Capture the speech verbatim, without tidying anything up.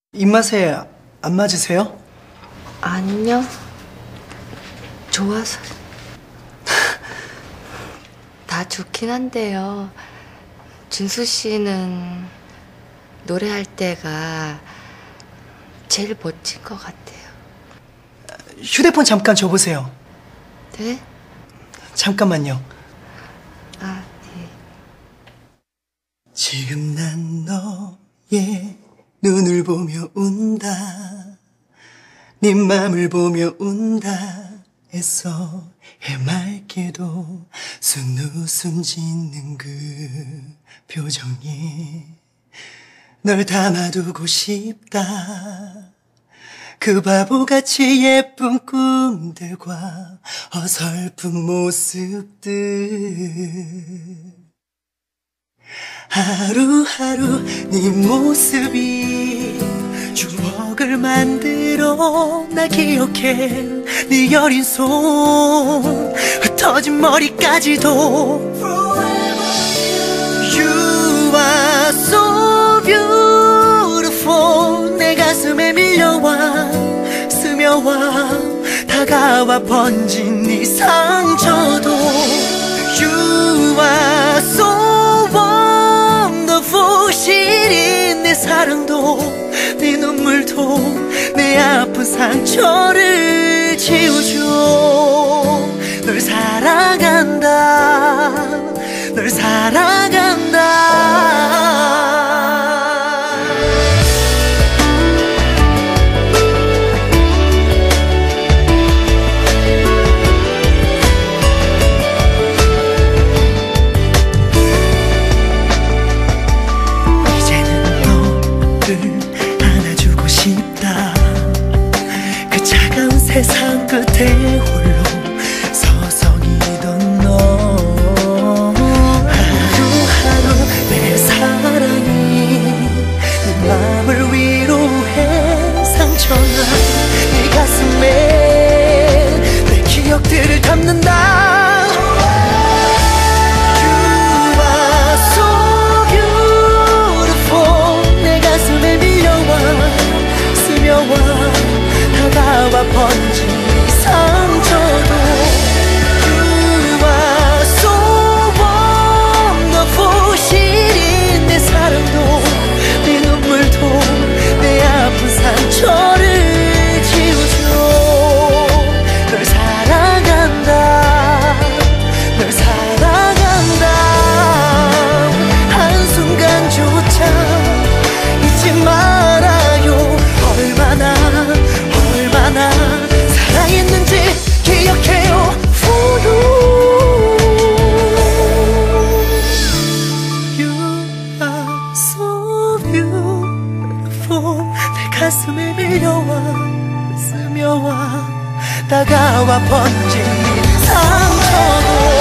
입맛에 안 맞으세요? 아니요. 좋아서. 다 좋긴 한데요. 준수 씨는 노래할 때가 제일 멋진 것 같아요. 휴대폰 잠깐 줘보세요. 네? 잠깐만요. 아, 네. 지금 난 너의 눈을 보며 운다. 네 맘을 보며 운다 애써 해맑게도 순웃음 짓는 그 표정에 널 담아두고 싶다. 그 바보같이 예쁜 꿈들과 어설픈 모습들 하루하루 네 모습이 추억을 만들어 날 기억해. 네 여린 손 흩어진 머리까지도 You are so beautiful. 내 가슴에 밀려와 스며와 다가와 번진 네 상처도 You are so wonderful. 시린 내 사랑도 네 눈물도 내 아픈 상처를 지워줘. 널 사랑한다. 널 사랑한다. 세상 끝에 홀로 서성이던 너 하루하루 내 사랑이 네 맘을 위로해. 상처나 네 가슴에 내 기억들을 담는다. You are so beautiful. 내 가슴에 밀려와 스며와 다가와 번진 이 상처도 You are so wonderful. 시린 내 사랑도 네 눈물도 내 아픈 상처를 지워줘. 널 사랑한다. 널 사랑한다. 한순간조차 잊지 말아요. 얼마나 얼마나 사랑했는지 기억해요. For you You are so beautiful. 내 가슴에 밀려와 스며와 다가와 번진 네 상처도